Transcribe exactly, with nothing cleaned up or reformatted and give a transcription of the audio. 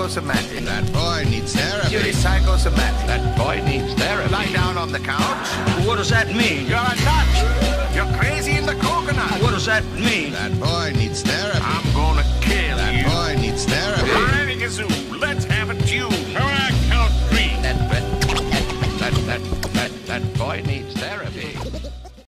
psychosomatic. That boy needs therapy. You're psychosomatic. That boy needs therapy. Lie down on the couch. What does that mean? You're a nut. You're crazy in the coconut. What does that mean? That boy